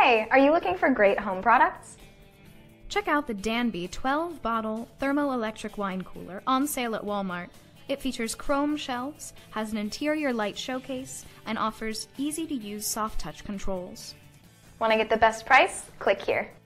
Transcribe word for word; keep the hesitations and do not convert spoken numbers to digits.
Hey, are you looking for great home products? Check out the Danby twelve bottle thermoelectric wine cooler on sale at Walmart. It features chrome shelves, has an interior light showcase, and offers easy-to-use soft touch controls. Want to get the best price? Click here.